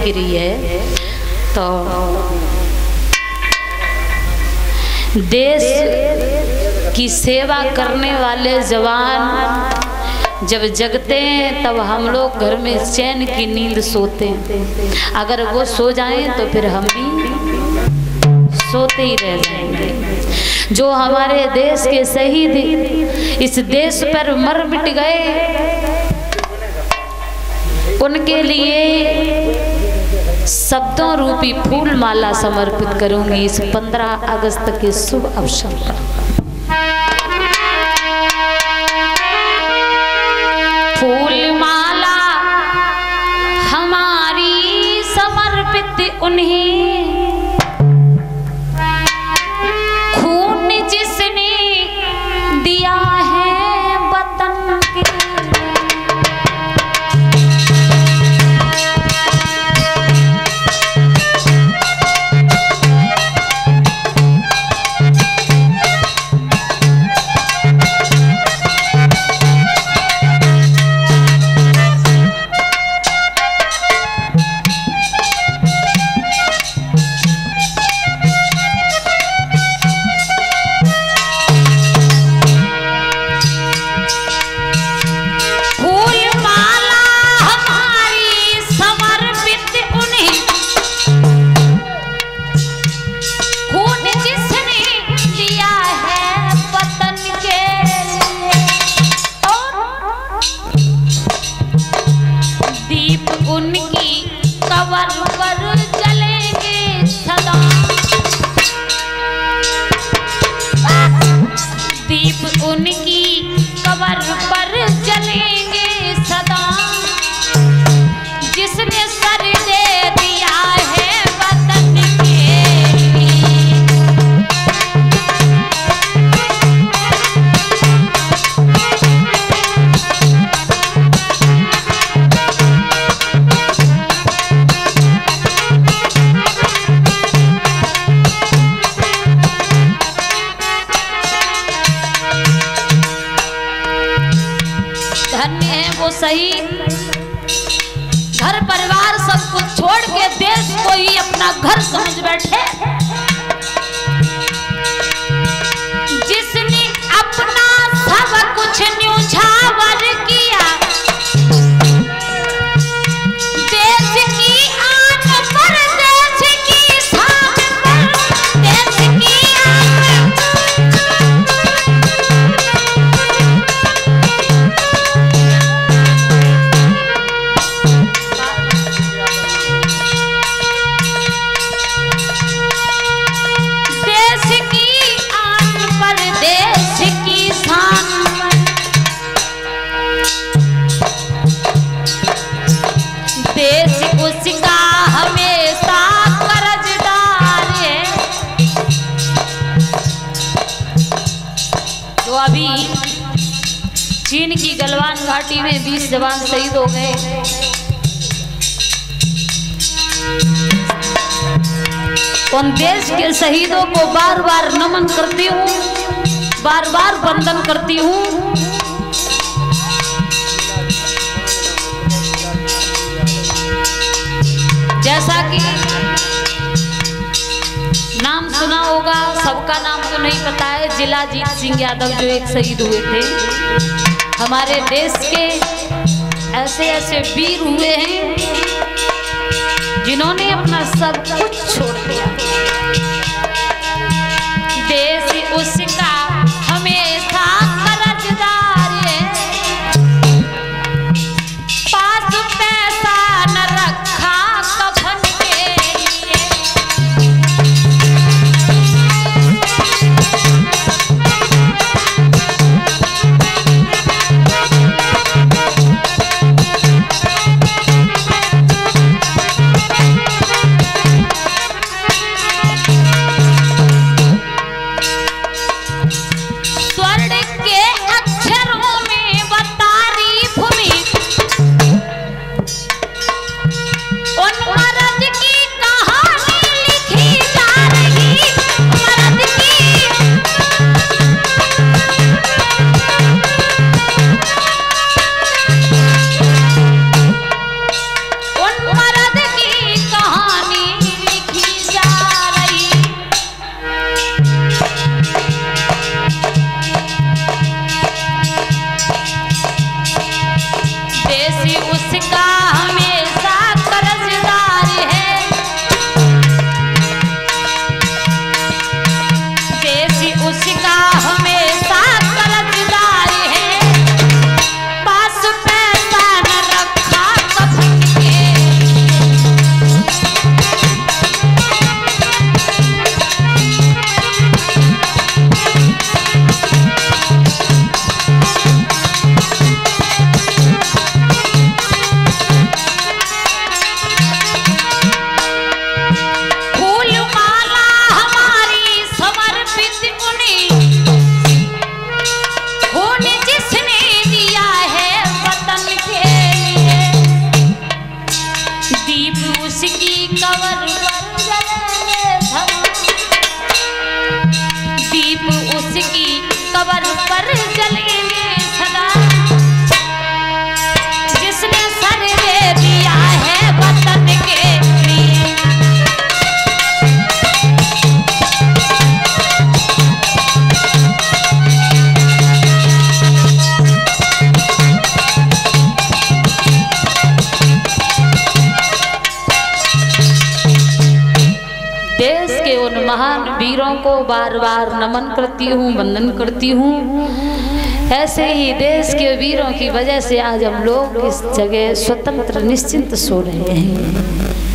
गिरी है। तो देश की सेवा करने वाले जवान जब जगते हैं तब हम लोग घर में चैन की नींद सोते हैं। अगर वो सो जाएं तो फिर हम भी सोते ही रह जाएंगे। जो हमारे देश के शहीद इस देश पर मर मिट गए, उनके लिए शब्दों रूपी फूल माला समर्पित करूंगी इस 15 अगस्त के शुभ अवसर पर। फूल माला हमारी समर्पित उन्हें, खून जिसने दिया है वतन के। सही घर परिवार सब कुछ छोड़ के देश को ही अपना घर समझ बैठे, जिसने अपना सब कुछ न्योछावर किया। देश की आन पर, देश की शान पर, देश की आन। अभी चीन की गलवान घाटी में 20 जवान शहीद हो गए। उन देश के शहीदों को बार बार नमन करती हूँ, बार बार वंदन करती हूँ। जैसा कि नाम सुना होगा, सबका नाम तो नहीं पता है, जिलाजीत सिंह यादव जो एक शहीद हुए थे। हमारे देश के ऐसे ऐसे वीर हुए हैं जिन्होंने अपना सब कुछ छोड़ दिया। देश उसका हमेशा कर्जदार है, पास पैसा न रखा कफन के लिए। उसकी कबर पर जले धमा, दीप उसकी कबर पर जलेंगे सदा, जिसने सर दे दिया है वतन के लिए। देश के उन महान वीरों को बार बार नमन करती हूँ, वंदन करती हूँ। ऐसे ही देश के वीरों की वजह से आज हम लोग इस जगह स्वतंत्र निश्चिंत सो रहे हैं।